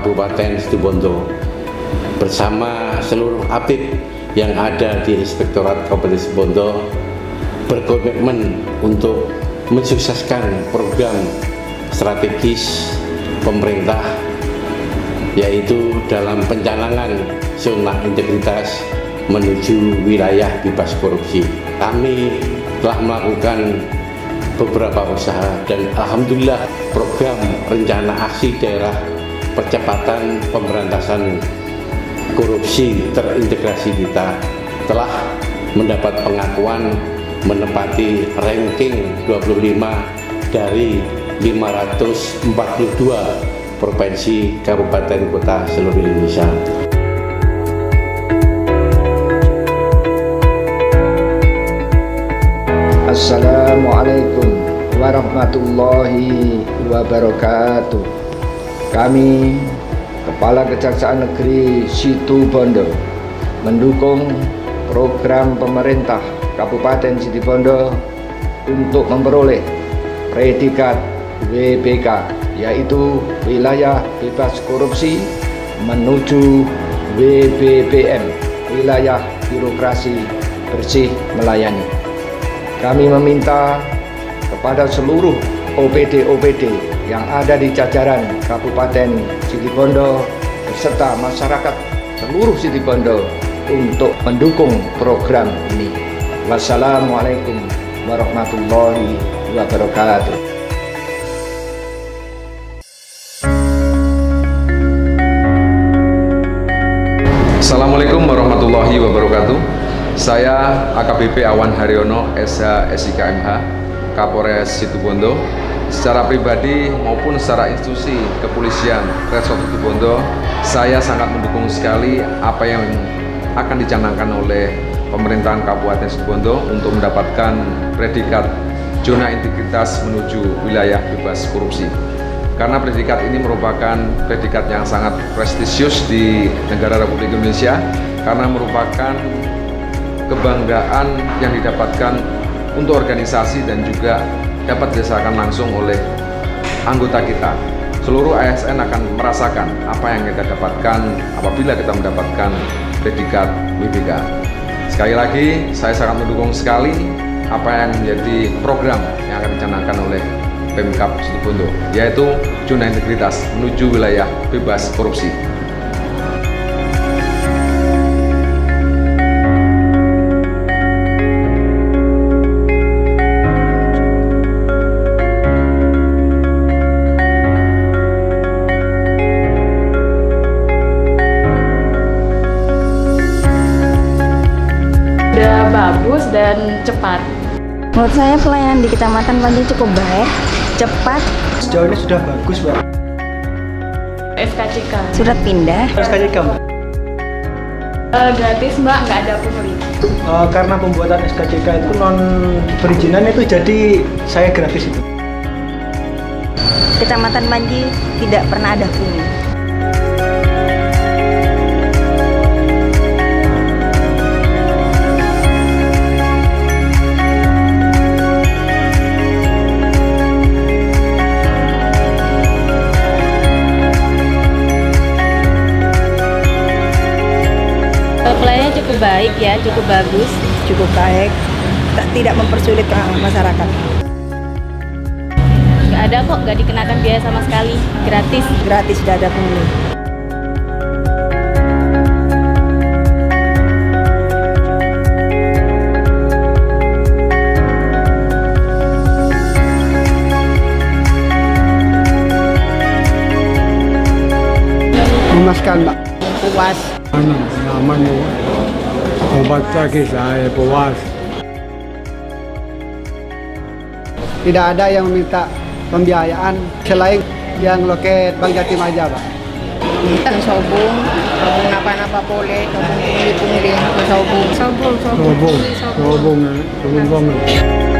Kabupaten Situbondo bersama seluruh apip yang ada di Inspektorat Kabupaten Situbondo berkomitmen untuk mensukseskan program strategis pemerintah, yaitu dalam pencanangan zona integritas menuju wilayah bebas korupsi. Kami telah melakukan beberapa usaha dan alhamdulillah program rencana aksi daerah percepatan pemberantasan korupsi terintegrasi kita telah mendapat pengakuan menempati ranking 25 dari 542 provinsi kabupaten kota seluruh Indonesia. Assalamualaikum warahmatullahi wabarakatuh. Kami, Kepala Kejaksaan Negeri Situbondo, mendukung program pemerintah Kabupaten Situbondo untuk memperoleh predikat WBK, yaitu Wilayah Bebas Korupsi, menuju WBBM, Wilayah Birokrasi Bersih Melayani. Kami meminta kepada seluruh OPD-OPD yang ada di jajaran Kabupaten Situbondo beserta masyarakat seluruh Situbondo untuk mendukung program ini. Wassalamualaikum warahmatullahi wabarakatuh. Assalamualaikum warahmatullahi wabarakatuh. Saya AKBP Awan Haryono, SH SIK MH, Kapolres Situbondo. Secara pribadi maupun secara institusi kepolisian Resort Situbondo, saya sangat mendukung sekali apa yang akan dicanangkan oleh pemerintahan Kabupaten Situbondo untuk mendapatkan predikat zona integritas menuju wilayah bebas korupsi. Karena predikat ini merupakan predikat yang sangat prestisius di negara Republik Indonesia, karena merupakan kebanggaan yang didapatkan untuk organisasi dan juga dapat dirasakan langsung oleh anggota kita. Seluruh ASN akan merasakan apa yang kita dapatkan apabila kita mendapatkan predikat WBK. Sekali lagi, saya sangat mendukung sekali apa yang menjadi program yang akan dicanangkan oleh Pemkab Situbondo, yaitu zona integritas menuju wilayah bebas korupsi. Sudah bagus dan cepat. Menurut saya pelayanan di Kecamatan Panji cukup baik, cepat. Sejauh ini sudah bagus, Mbak. SKCK. Surat pindah. SKCK, Mbak. Gratis, Mbak, nggak ada pungli. Karena pembuatan SKCK itu non perizinan itu, jadi saya gratis itu. Kecamatan Panji tidak pernah ada pungli. Pelayanannya cukup baik ya, cukup bagus. Cukup baik, tidak mempersulit masyarakat. Nggak ada kok, nggak dikenakan biaya sama sekali. Gratis. Gratis, tidak ada pungli. Memuaskan, Mbak. Puas. Nyaman, obat lagi saya puas. Tidak ada yang meminta pembiayaan selain yang loket Bank Jatim aja, Pak. Sobung apa-apa boleh, pungli, sobung. Sobung.